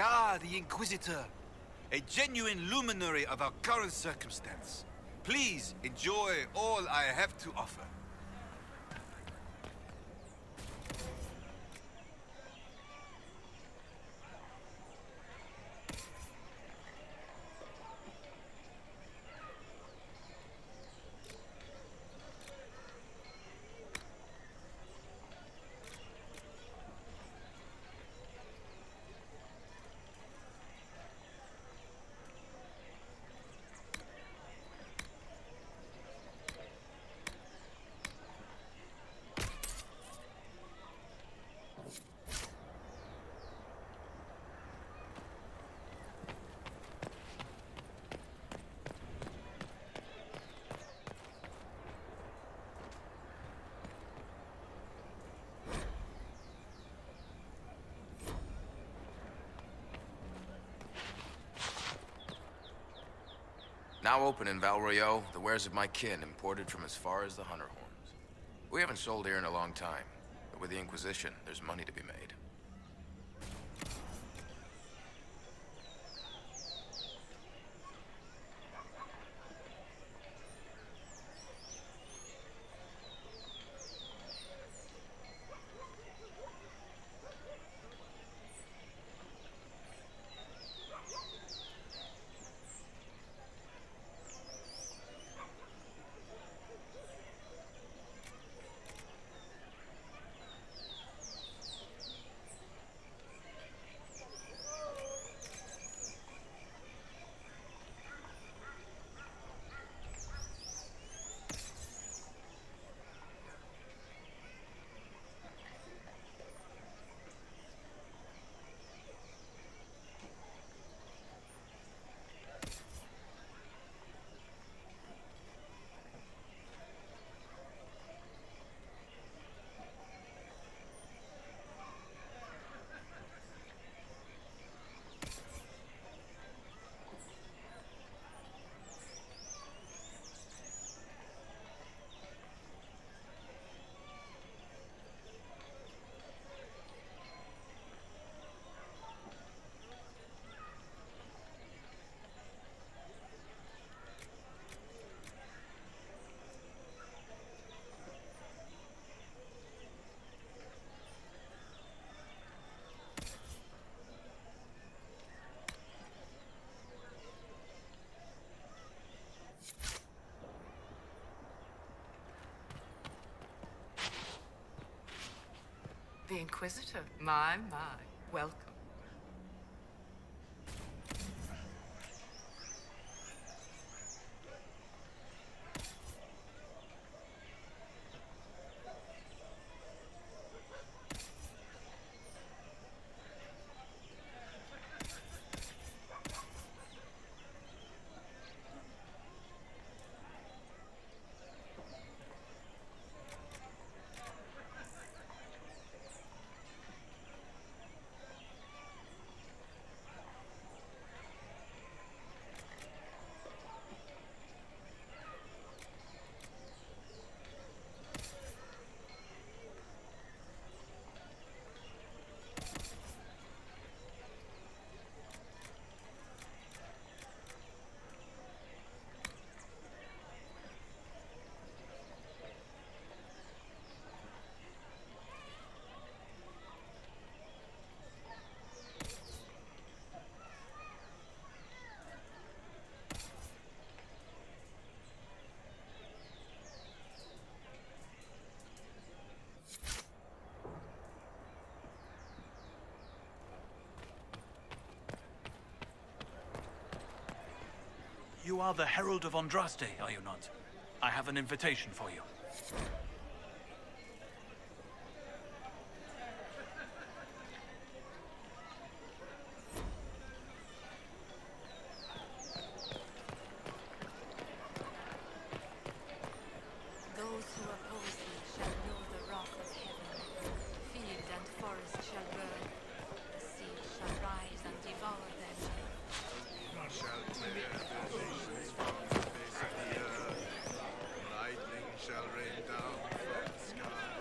Ah, the Inquisitor. A genuine luminary of our current circumstance. Please enjoy all I have to offer. Now open in Royeaux, the wares of my kin imported from as far as the Hunter Horns. We haven't sold here in a long time, but with the Inquisition, there's money to be made. The Inquisitor? My. Welcome. You are the Herald of Andraste, are you not? I have an invitation for you. Those who oppose me shall know the wrath of heaven. Field and forest shall burn. The sea shall rise and devour them. Shall tear the nations from the face of the earth. Lightning shall rain down from the sky.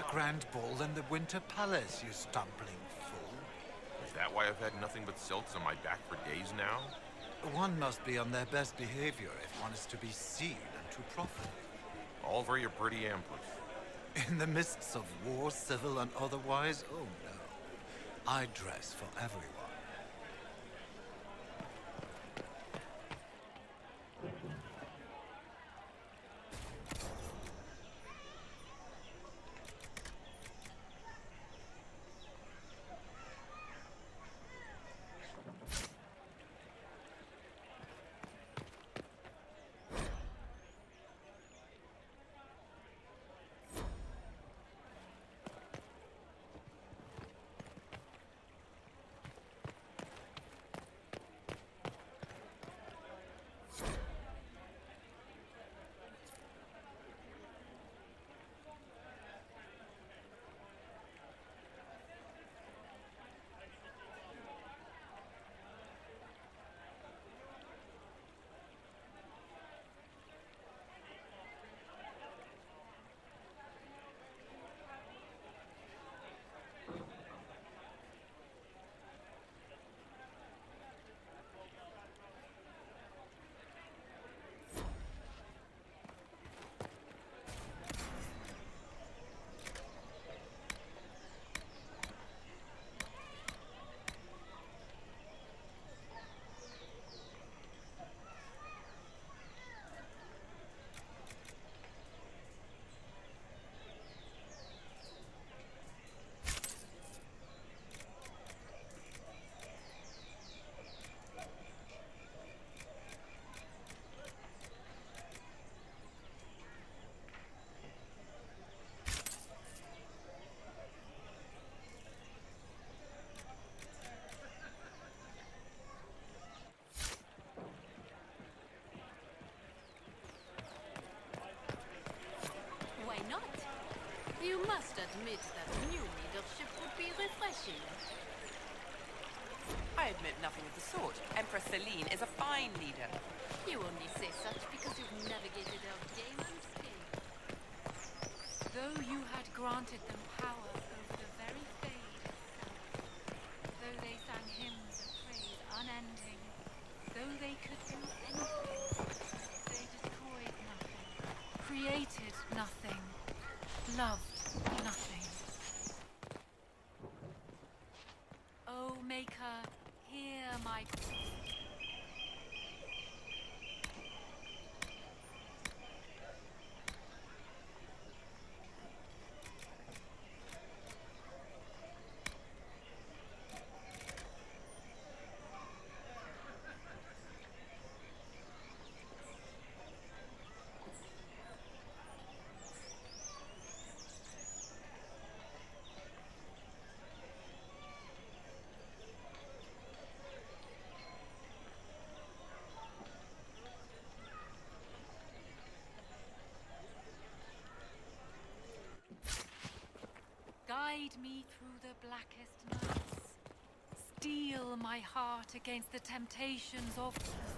grand ball in the Winter Palace, you stumbling fool. Is that why I've had nothing but silks on my back for days now? One must be on their best behavior if one is to be seen and to profit. All for your pretty Empress. In the midst of war, civil and otherwise, oh no. I dress for everyone. You must admit that new leadership would be refreshing. I admit nothing of the sort. Empress Celine is a fine leader. You only say such because you've navigated our game unscathed. Though you had granted them power over the very fade itself, though they sang hymns of praise unending, though they could do anything, they destroyed nothing, created nothing, loved nothing. Oh, Maker, hear my call. Guide me through the blackest nights. Steel my heart against the temptations of